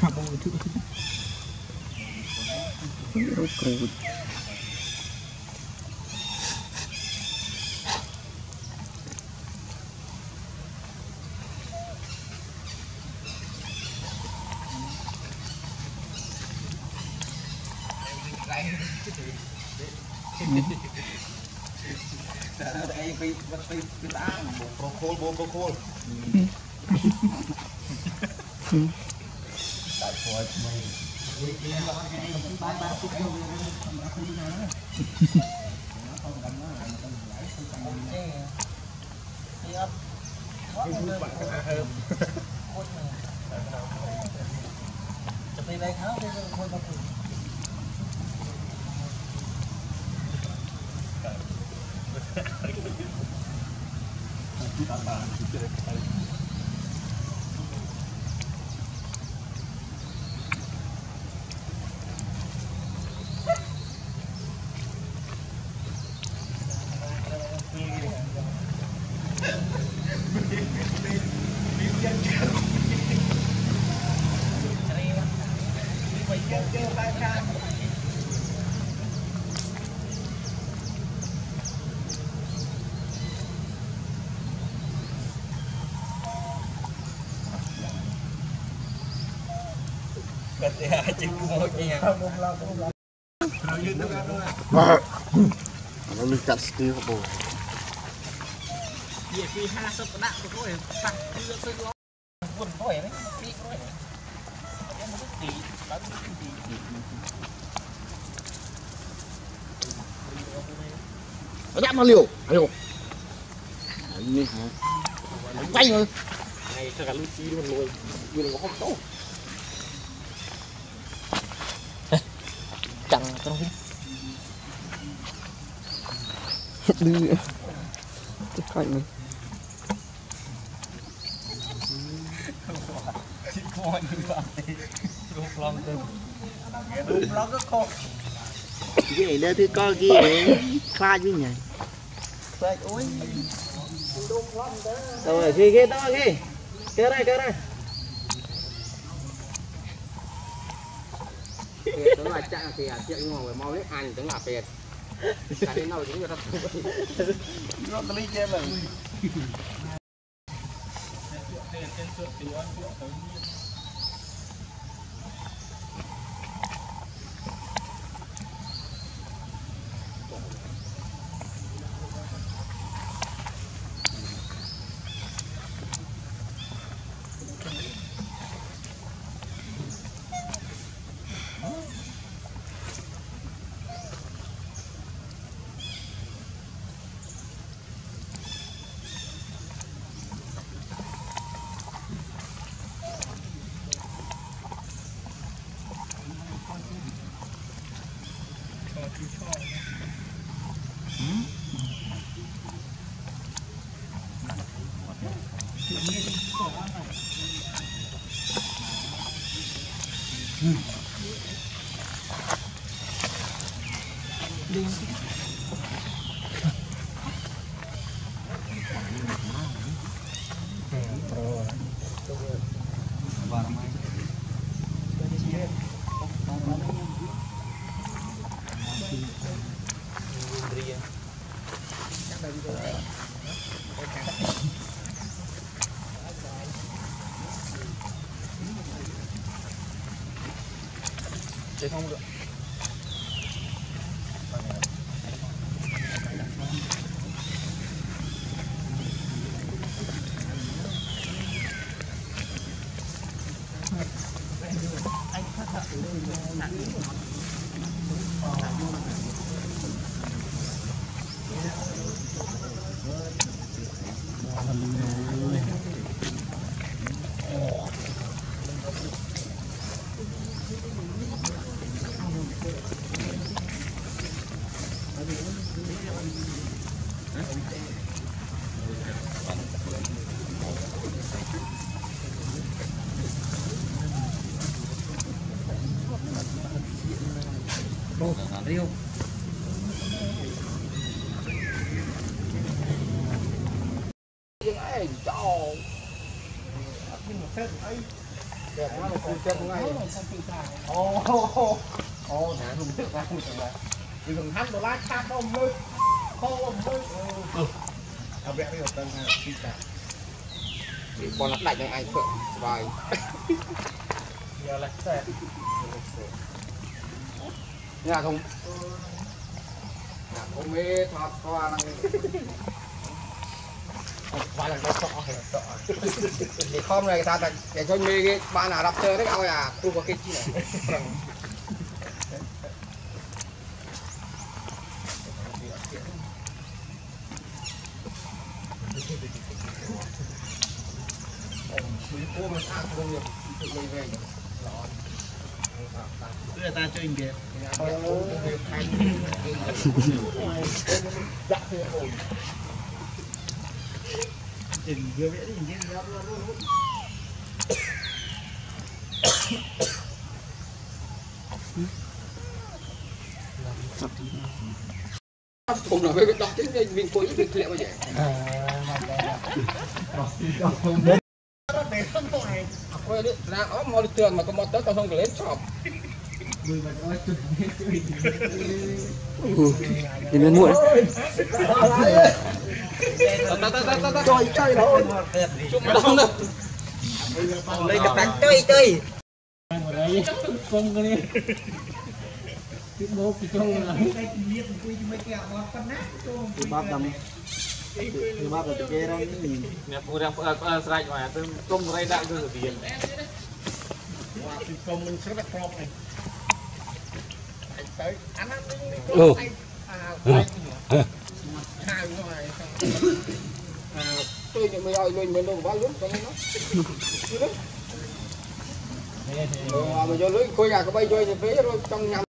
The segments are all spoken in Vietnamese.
nó mình cắt steel bộ Vì khi 50 đạn của tôi phạt chưa tôi lo buồn thôi đấy đi thôi em một tí bán tí nó liều ayo ini hả quay rồi này thật là Lucy luôn rồi vừa là không tốt chẳng trong đưa cái cạnh này coi như vậy rụp lòng từ rụp lòng cái con gì đây thứ con kia pha chứ nhỉ ôi rồi kia đó kia đây tưởng là chắc thì chuyện ngồi mau lấy ăn tưởng là biệt cái nào cũng được nó lấy trên là để không được Rio đẹp quá là không chết ngay ô nè dùng thức ra không chừng là chỉ dùng hắn đồ lá chát ông ơi không ông ơiเอาแบะไปหมดตั้งห้าที่จ่าบอลนักได้ยังไงเถอะสบายเดี๋ยวอะไรแซ่เนี่ยทงผมมีทอดตัวนั่งqua lần đó sọ thì không này ta để cho mi cái bạn nào đọc chơi đấy ao à tu có cái chi này người ta chơi kìa chừng vừa vẽ thì nhìn ra luôn cùng là với đọc tiếng viên phối viên liệu vậy quay đi ra ó mò đi tường mà có mò tới tao không có lên chọc thì nên muộn chơi thôi chụp đông nữa đây gặp đánh chơi không cái này cái bố cái con là cái bắp đầm cái bắp là cái đó nè phụ đang sạch mà tôi công đây đã cứ tiền công mình sẽ bắt prop này tới anh ăn tôi thì mới ơi mình đâu bao lúc cho nó mà vô lưới coi nhà có bay chơi thì phế rồi trong nhầm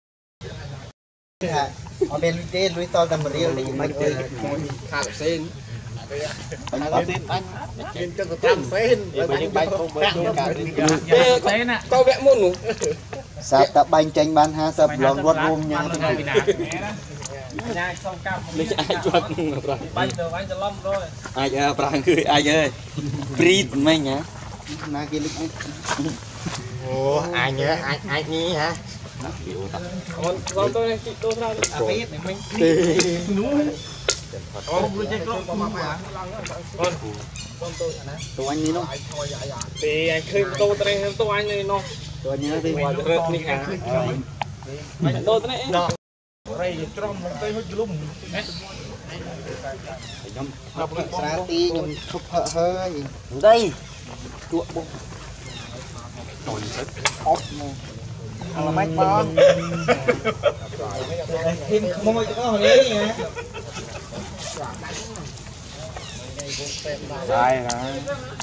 ở bên trên lưới to tầm riêu này mấy chơi thả sen anh trên cho cái tam sen những bay không bay cả có vẽ muôn luôn sạp tập bánh chanh ban ha sập lon vót rôm nha lấy ai chuột rồi bay từ anh cho lâm rồi ai prang cười ai ơi breed mấy nhá na kia lịch ồ ai nhớ ai nhí hả còn tôi này tôi ra biết này mình tụi anh đi nó thì anh khơi tôi đây tôi anh này nó tụi anh nhớ đi rớt đi hả tôi thế này đây trong một cây hơi lùm ra tí nhưng khúc hơi đây chuột bông ốc là mấy con thêm môi cho có hồi đấy nha sai rồi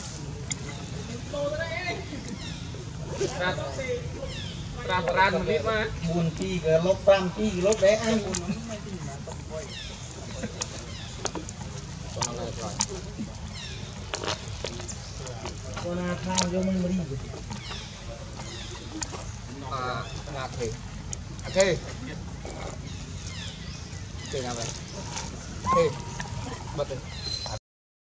ra một lít mà buồn chi cái lốp ram chi lốp đấy anh con nào thao vô mình đi ngạt thì thế thế nào vậy thế bật